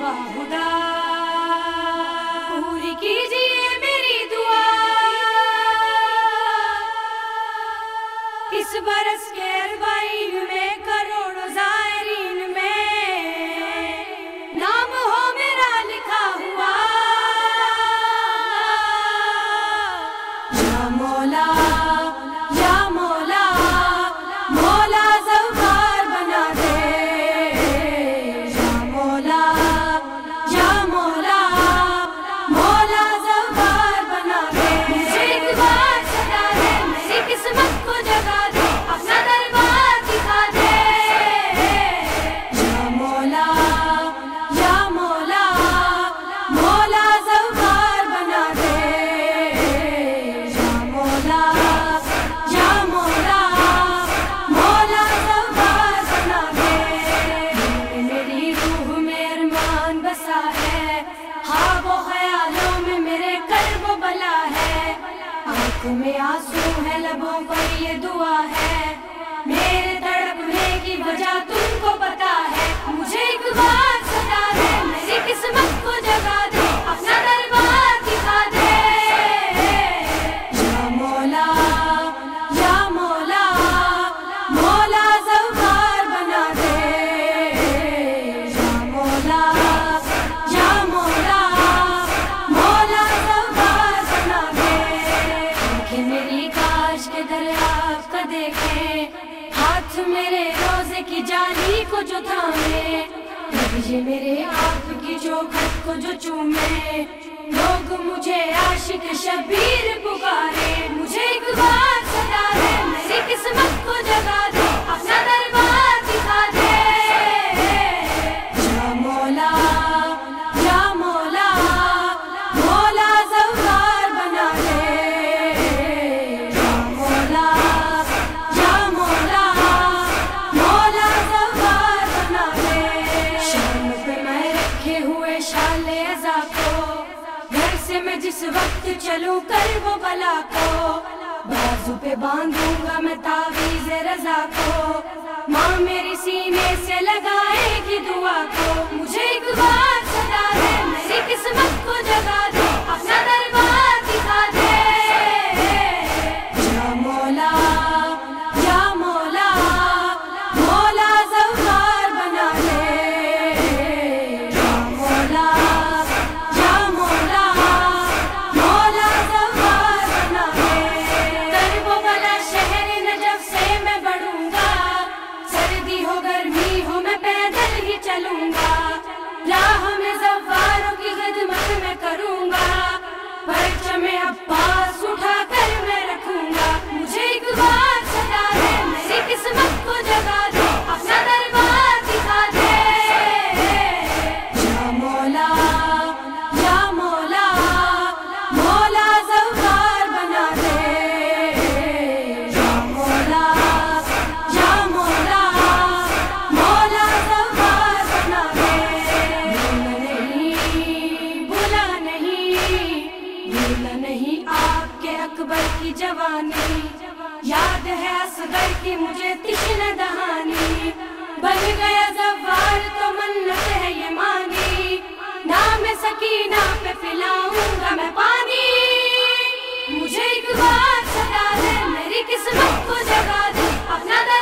बाहुदा पूरी कीजिए मेरी दुआ। इस बरस के अरबाइन में करोड़ों ज़ायरीन में नाम हो मेरा लिखा हुआ। या मौला या मौला मौला ज़फ़ार बना दे। या मौला या मौला मौला ज़फ़ार बना दे। मुझे एक बार सजा दे, मेरी किस्मत को जगा दे, अपना दरबार दिखा दे। या मौला या मौला मौला ज़फ़ार बना दे। या मौला या मौला मौला ज़फ़ार बना दे। मेरी रूह में अरमान बसा है, ख्वाबों ख्यालों में मेरे कर्ब बला है। आंखों में आंसू है, लबों पर ये दुआ है। मेरे तड़पने की वजह तुमको पता है। मुझे एक बार सजा दे, मेरी किस्मत को जगा दे, अपना दरबार दिखा दे। या मौला या मौला मौला ज़फ़ार बना दे। या मौला या मौला मौला ज़फ़ार बना दे। आंखें मेरी काश के दरिया का देखें, हाथ मेरे रोज़े की जाली को जो थामे, ये मेरे आप की जो खत को जो चूमे। लोग मुझे आशिक शबीर पुकारे। मुझे एक बार सजा दे, मेरी किस्मत को जगा दे, अपना दरबार दिखा दे। या मौला या मौला मौला ज़फ़ार बना दे। या मौला या मौला मौला ज़फ़ार बना दे। शाम पे मैं रखे हुए शाले अज़ा को, घर से मैं जिस वक्त चलूं कर वो बला को, बाजू पे बांधूंगा मैं तावीज़ रज़ा को। माँ मेरी सीने से लगाएगी दुआ को। मुझे एक बार सजा दे, मेरी किस्मत को जगा दे, अपना दरबार दिखा दे। या मौला या मौला मौला ज़फ़ार बना दे। या मौला या मौला मौला ज़फ़ार बना दे। कर्बो वाला शहर नजफ से मैं बढ़ूंगा, सर्दी हो गर्मी हो मैं पैदल ही चलूंगा। राह में ज़फ़ारों की खिदमत में करूंगा, परचम अब्बास उठा कर मैं रखूंगा। मुझे एक बार सजा दे, मेरी किस्मत को जगा दे, अपना दरबार दिखा दे। या मौला या मौला मौला ज़फ़ार बना दे। या मौला या मौला मौला ज़फ़ार बना दे। भूला नहीं आपके अकबर की जवानी, याद है असगर की मुझे तिश्न दहानी। बन गया ज़फ़ार तो मन्नत है ये मानी, नाम सकीना पे पिलाऊंगा मैं पानी। मुझे एक बार सजा दे, मेरी किस्मत को जगा दे, अपना